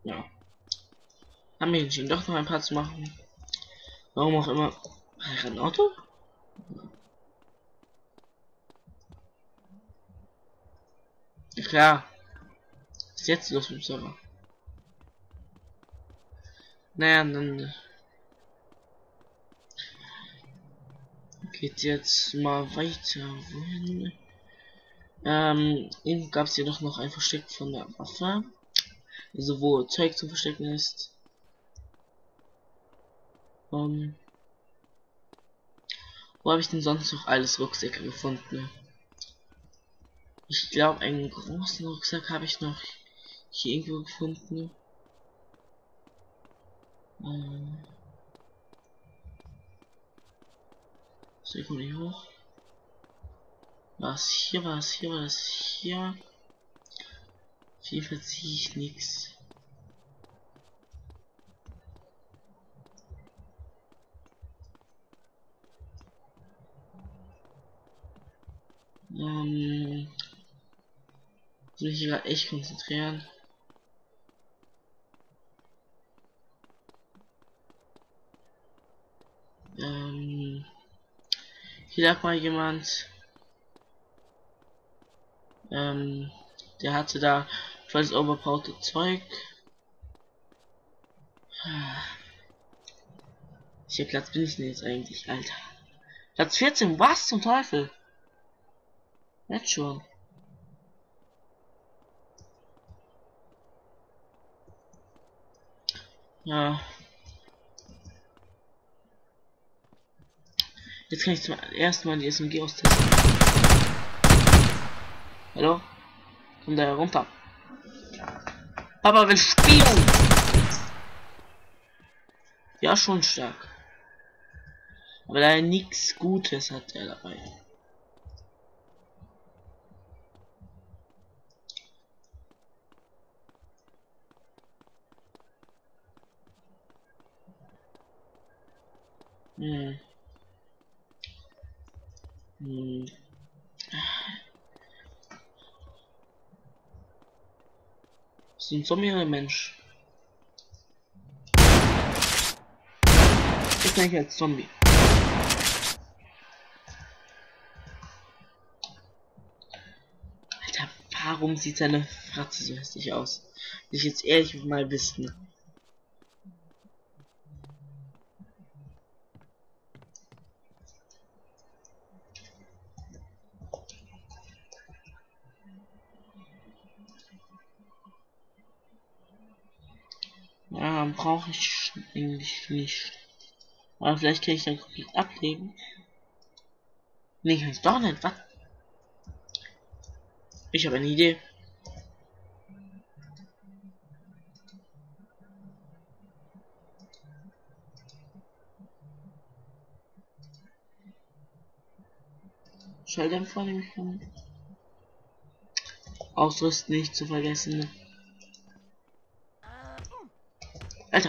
Ja. Haben wir entschieden, doch noch ein paar zu machen. Warum auch immer. Ein Auto? Ja klar. Was ist jetzt los mit dem Server? Naja, dann geht's jetzt mal weiter. Wohin? Eben gab es hier doch noch ein Versteck von der Waffe. Also wo Zeug zu verstecken ist. Wo habe ich denn sonst noch alles Rucksäcke gefunden? Ich glaube, einen großen Rucksack habe ich noch hier irgendwo gefunden. So, ich komme nicht hoch. Was hier, was hier, was hier. Auf jeden Fall ziehe ich nichts. Muss mich hier gerade echt konzentrieren. Hier lag mal jemand. Der hatte da volles overpowered Zeug. Welcher Platz bin ich denn jetzt eigentlich, Alter? Platz 14, was zum Teufel? Jetzt schon. Ja. Jetzt kann ich zum ersten Mal die SMG austesten. Hallo? Komm da herunter. Papa will spielen! Ja, schon stark. Aber leider nichts Gutes hat er dabei. Ist ein Zombie oder ein Mensch? Ich denke als Zombie. Alter, warum sieht seine Fratze so hässlich aus? Will ich jetzt ehrlich mal wissen. Ja, brauche ich eigentlich nicht. Aber vielleicht kann ich dann komplett ablegen. Nee, kann ich doch nicht. Was? Ich habe eine Idee. Schalldämpfer nehme ich von. Ausrüsten nicht zu vergessen. Alter.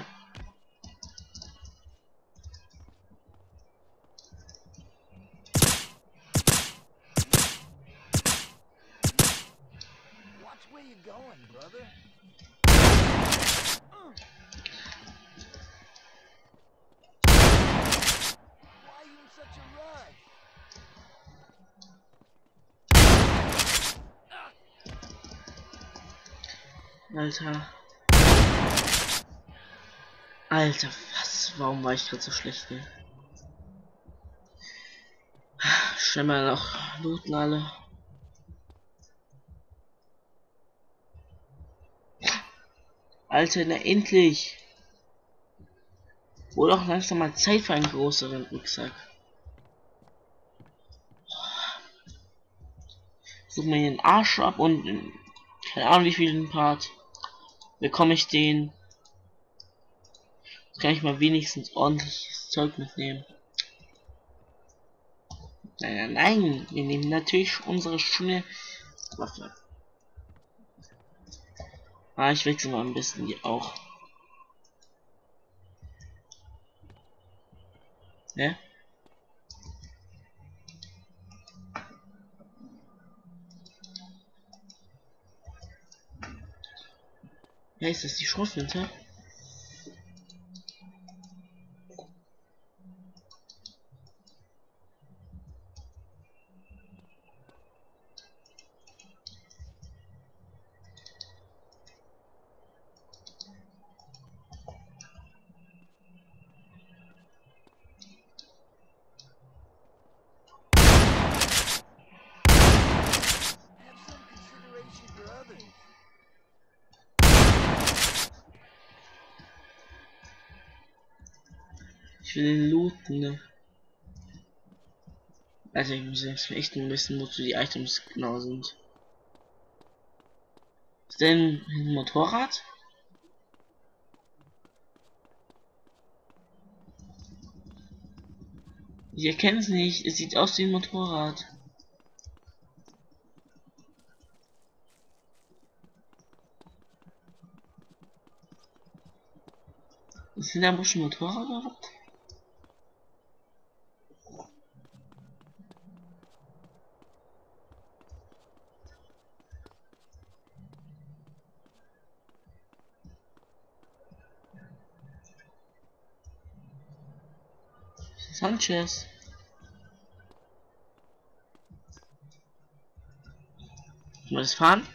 Alter. Alter, was? Warum war ich gerade so schlecht? Ne? Schnell mal noch looten alle. Alter, na endlich! Wurde auch langsam mal Zeit für einen größeren Rucksack. Such mir den Arsch ab und in, keine Ahnung wie vielen Part bekomme ich den. Jetzt kann ich mal wenigstens ordentliches Zeug mitnehmen. Nein, nein, nein, wir nehmen natürlich unsere schöne Waffe. Ah, ich wechsle mal ein bisschen die auch. Ne? Ja, ist das die Schrotflinte? Ich will den looten, ne? Also ich muss jetzt echt ein bisschen, wozu die Items genau sind. Ist denn ein Motorrad? Ich erkenne es nicht, es sieht aus wie ein Motorrad. Ist denn da ein bisschen Motorrad oder was? Sanchez. Mal das fahren?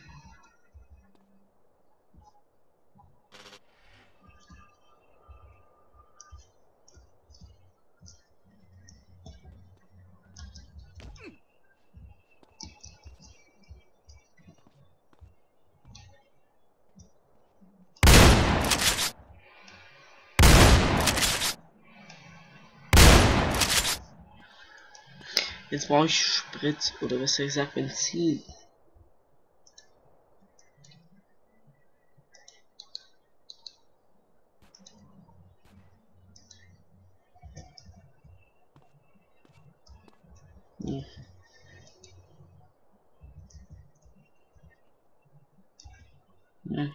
Jetzt brauche ich Sprit oder besser gesagt Benzin. Hm. Hm.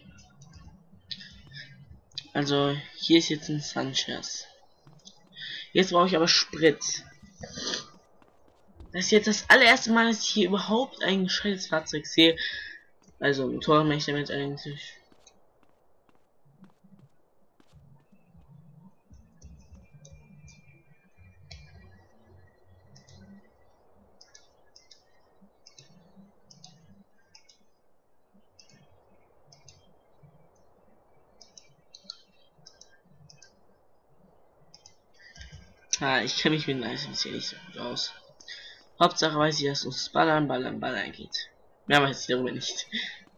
Also hier ist jetzt ein Sanchez. Jetzt brauche ich aber Sprit. Das ist jetzt das allererste Mal, dass ich hier überhaupt ein gescheites Fahrzeug sehe. Also Motorrad möchte ich damit eigentlich. Ah, ich kenne mich mit den Items hier nicht so gut aus. Hauptsache weiß ich, dass uns Ballern geht. Mehr weiß ich darüber nicht.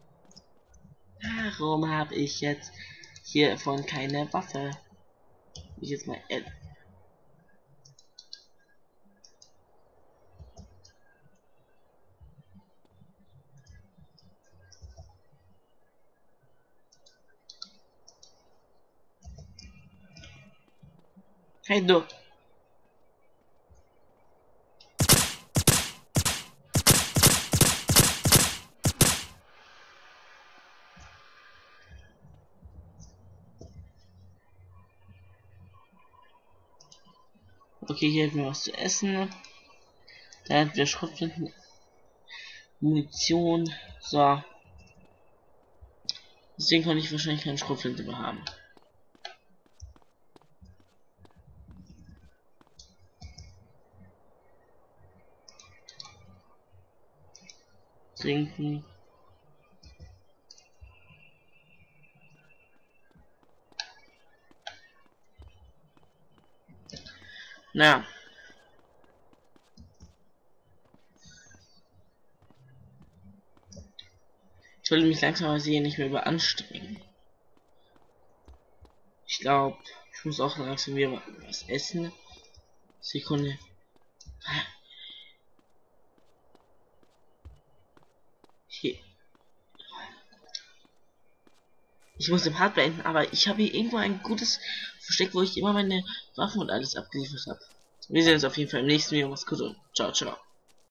Warum habe ich jetzt hiervon keine Waffe? Ich jetzt mal hey du. Okay, hier hätten wir was zu essen. Da hätten wir Schrotflinten, Munition. So. Deswegen konnte ich wahrscheinlich keine Schrotflinte mehr haben. Trinken. Naja. Ich wollte mich langsam aber hier nicht mehr überanstrengen. Ich glaube, ich muss auch langsam wieder was essen. Sekunde. Hier. Ich muss den Part beenden, aber ich habe hier irgendwo ein gutes Versteck, wo ich immer meine Waffen und alles abgeliefert habe. Wir sehen uns auf jeden Fall im nächsten Video. Mach's gut und ciao, ciao.